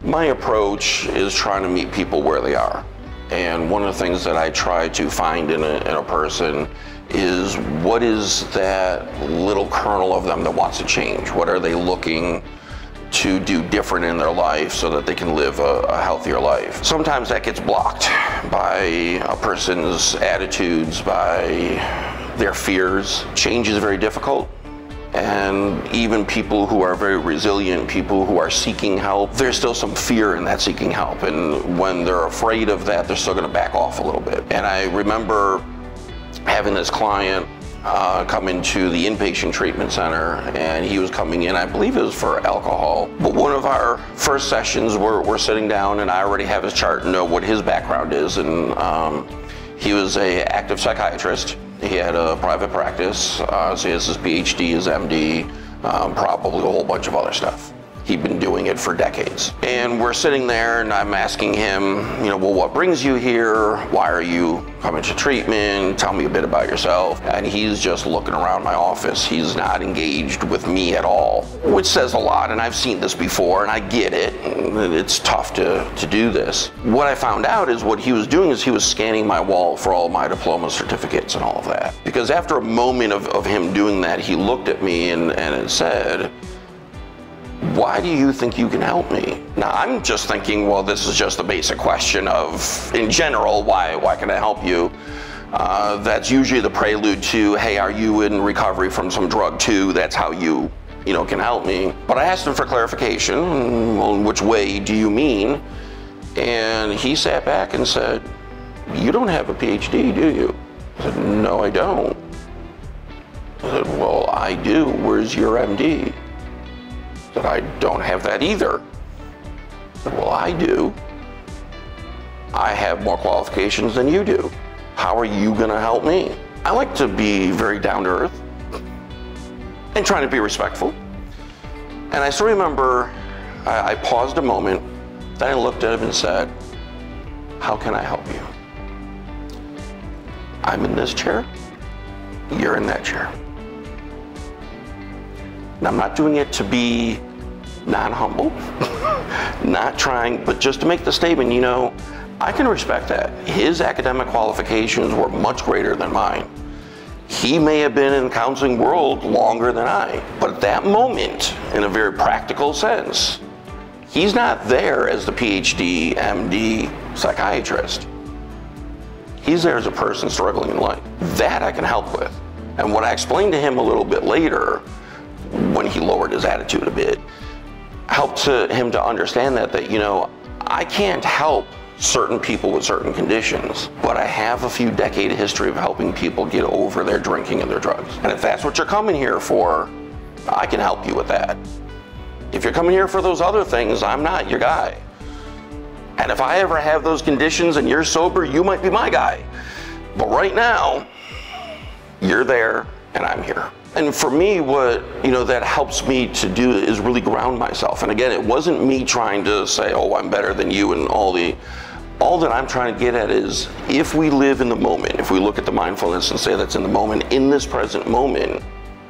My approach is trying to meet people where they are. And one of the things that I try to find in a person is what is that little kernel of them that wants to change? What are they looking to do different in their life so that they can live a healthier life? Sometimes that gets blocked by a person's attitudes, by their fears. Change is very difficult. And even people who are very resilient, people who are seeking help, there's still some fear in that seeking help. And when they're afraid of that, they're still going to back off a little bit. And I remember having this client come into the inpatient treatment center, and he was coming in, I believe it was for alcohol. But one of our first sessions, we're sitting down, and I already have his chart and know what his background is. And he was an active psychiatrist. He had a private practice, so he has his PhD, his MD, probably a whole bunch of other stuff. He'd been doing it for decades. And we're sitting there and I'm asking him, well, what brings you here? Why are you coming to treatment? Tell me a bit about yourself. And he's just looking around my office. He's not engaged with me at all, which says a lot. And I've seen this before and I get it. It's tough to do this. What I found out is what he was doing is he was scanning my wall for all my diploma certificates and all of that. Because after a moment of him doing that, he looked at me and it said, why do you think you can help me? Now, I'm just thinking, well, this is just a basic question of, in general, why can I help you? That's usually the prelude to, hey, are you in recovery from some drug too? That's how you can help me. But I asked him for clarification. Well, in which way do you mean? And he sat back and said, you don't have a PhD, do you? I said, no, I don't. I said, well, I do. Where's your MD? That I don't have that either. Well, I do. I have more qualifications than you do. How are you going to help me? I like to be very down to earth and trying to be respectful. And I still remember I paused a moment, then I looked at him and said, how can I help you? I'm in this chair, you're in that chair. And I'm not doing it to be non-humble, not trying, but just to make the statement, I can respect that. His academic qualifications were much greater than mine. He may have been in the counseling world longer than I, but at that moment, in a very practical sense, he's not there as the PhD, MD psychiatrist. He's there as a person struggling in life. That I can help with. And what I explained to him a little bit later, when he lowered his attitude a bit, helped him to understand that I can't help certain people with certain conditions, but I have a few decade history of helping people get over their drinking and their drugs. And if that's what you're coming here for, I can help you with that. If you're coming here for those other things, I'm not your guy. And if I ever have those conditions and you're sober, you might be my guy. But right now, you're there and I'm here. And for me, what that helps me to do is really ground myself. And again, it wasn't me trying to say, oh, I'm better than you and all that I'm trying to get at is, if we live in the moment, if we look at the mindfulness and say that's in the moment, in this present moment,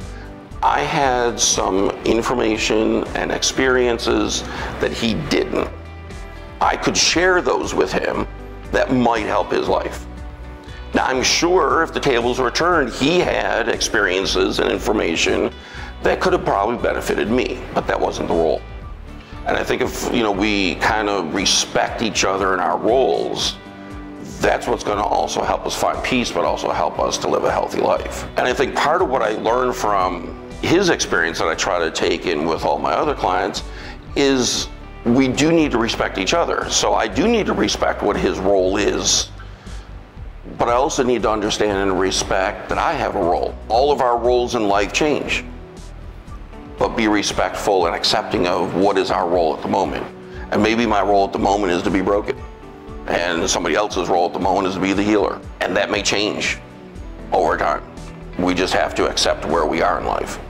I had some information and experiences that he didn't. I could share those with him that might help his life. Now, I'm sure if the tables were turned, he had experiences and information that could have probably benefited me, but that wasn't the role. And I think if we kind of respect each other in our roles, that's what's going to also help us find peace, but also help us to live a healthy life. And I think part of what I learned from his experience that I try to take in with all my other clients is we do need to respect each other. So I do need to respect what his role is. But I also need to understand and respect that I have a role. All of our roles in life change. But be respectful and accepting of what is our role at the moment. And maybe my role at the moment is to be broken. And somebody else's role at the moment is to be the healer. And that may change over time. We just have to accept where we are in life.